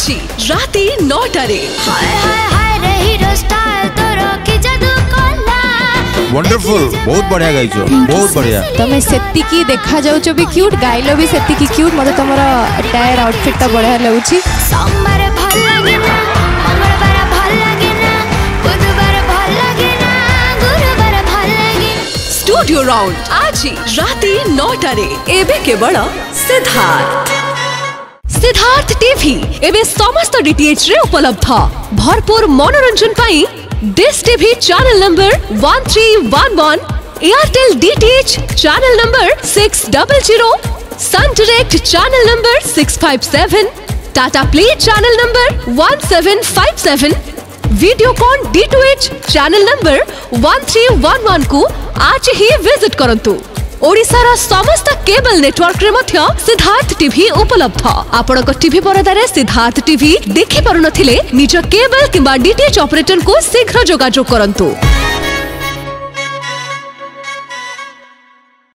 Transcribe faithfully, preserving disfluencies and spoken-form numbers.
आज राति नौटारे वंडरफुल बहुत बढ़िया गाइছো बहुत बढ़िया तमे सेत्ती की देखा जाउछो भी क्यूट गाइलो भी सेत्ती की क्यूट मते तमरा अटायर आउटफिट ता बढ़िया लागुची सोमवार भल लागे ना मंगलवार भल लागे ना बुधवार भल लागे ना गुरुवार भल लागे स्टूडियो राउंड आज राति नौटारे एबे केवल सिद्धार्थ सिद्धार्थ टीवी एबे समस्त डीटीएच रे उपलब्ध भरपूर मनोरंजन पाई dish TV channel number one three one one, Airtel DTH channel number six double zero, Sun Direct channel number six five seven, Tata Play channel number one seven five seven, Videocon D two H channel number one three one one को आज ही visit करंतु। ओडिशार समस्त cable network रे मध्य Siddharth TV उपलब्ध। आपनक TV परदारे Siddharth TV देखि पारुनथिले निज केबल किबा डीटीएच ऑपरेटर को शीघ्र जोगाजोग करंतु।